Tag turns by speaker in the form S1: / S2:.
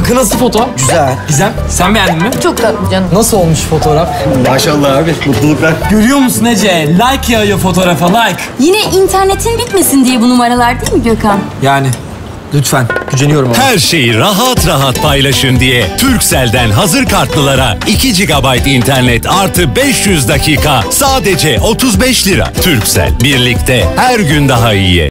S1: Kanka nasıl foto?
S2: Güzel.
S1: Gizem sen beğendin mi?
S3: Çok tatlı canım.
S1: Nasıl olmuş fotoğraf?
S2: Maşallah abi. Mutluluklar.
S1: Görüyor musun Ece? Like yağıyor fotoğrafa, like.
S3: Yine internetin bitmesin diye bu numaralar değil mi Gökhan?
S1: Yani lütfen güceniyorum ama.
S4: Her şeyi rahat rahat paylaşın diye Turkcell'den hazır kartlılara 2 GB internet artı 500 dakika sadece 35 lira. Turkcell, birlikte her gün daha iyi.